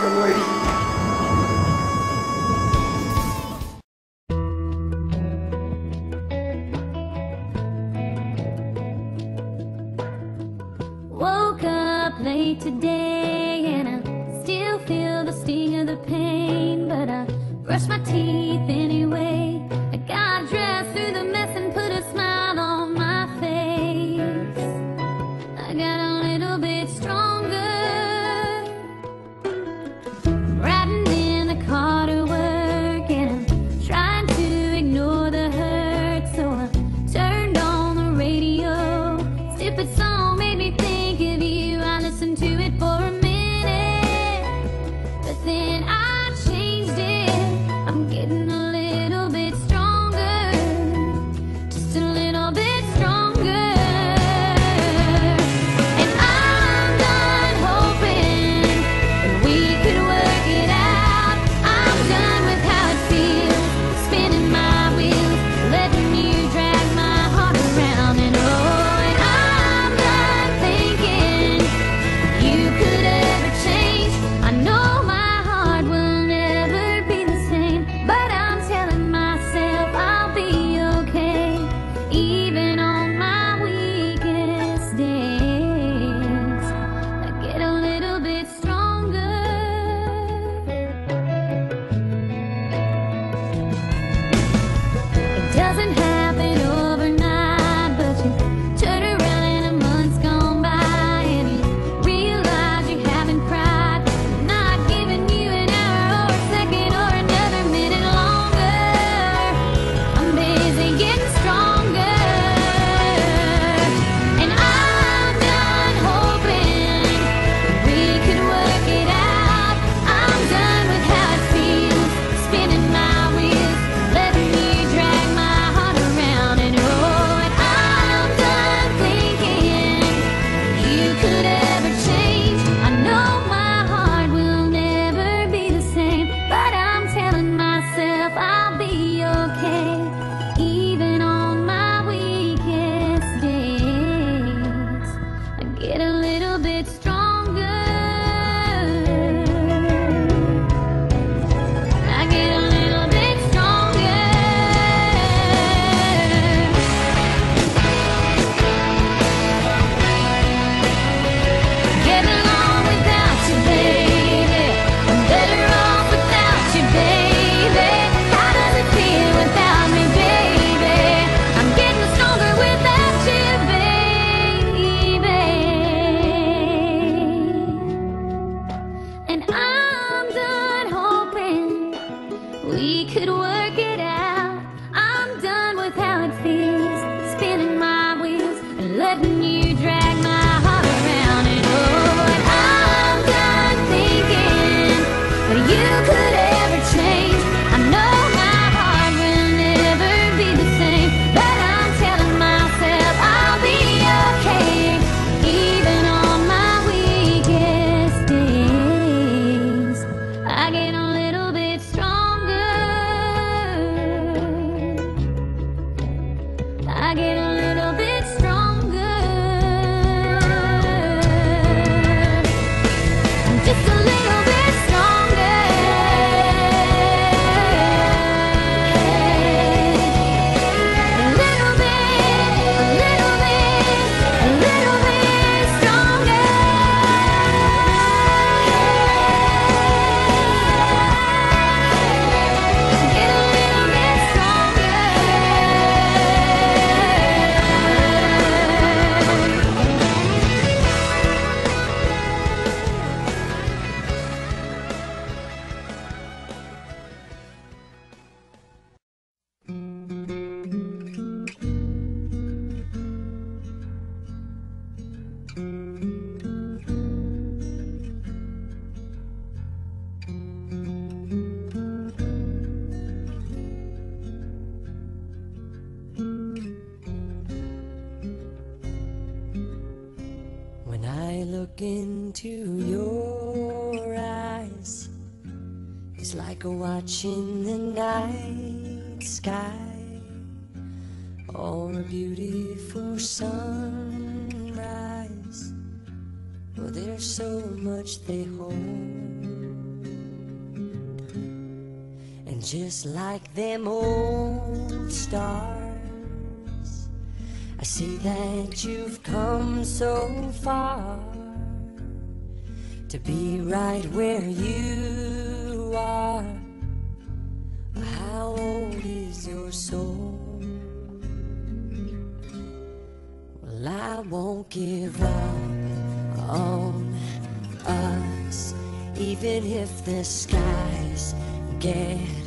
Woke up late today and I still feel the sting of the pain, but I brushed my teeth anyway. I got dressed through the mess and put a smile on my face. I got a little bit stronger. I'm riding in the car to work and I'm trying to ignore the hurt, so I turned on the radio. Stupid song made me think of you. I listened to it for a minute, but then I changed it. I'm getting a little bit stronger, just a little bit stronger. And I'm done hoping that we could work it out. I'm done with how it feels, spinning my wheels, letting you drag my heart around. And oh, and I'm done thinking you could ever change. I know my heart will never be the same, but I'm telling myself I'll be okay, even on my weakest days. I get a little bit stronger. It doesn't happen overnight, but you turn around and a month's gone by and you realize you haven't cried. I'm not giving you an hour or a second or another minute longer. I'm busy getting stronger. And I'm done hoping we could work it out. I'm done with how it feels, spinning my wheels, letting you drag my heart around. And oh, and I'm done thinking you could ever change. I know my heart will never be the same, but I'm telling myself I'll be okay, even on my weakest days. I get a little bit stronger. I get a little bit stronger. Getting along without you, baby. I'm better off without you, baby. How does it feel without me, baby? I'm getting stronger without you, baby. And I'm done hoping we could work it out. I'm done with how it feels, spinning my wheels and letting you drag my heart around. And oh, and I'm done thinking that you could ever change. I know my heart will never be the same, but I'm telling myself I'll be okay, even on my weakest days. I get a little bit stronger. I get a little bit stronger. Just a little bit stronger. A little bit, a little bit, a little bit stronger. Get a little bit stronger. When I look into your eyes, it's like watching the night sky or a beautiful sunrise. Well, there's so much they hold. just like them old stars. I see that you've come so far to be right where you are. How old is your soul? Well, I won't give up on us, even if the skies get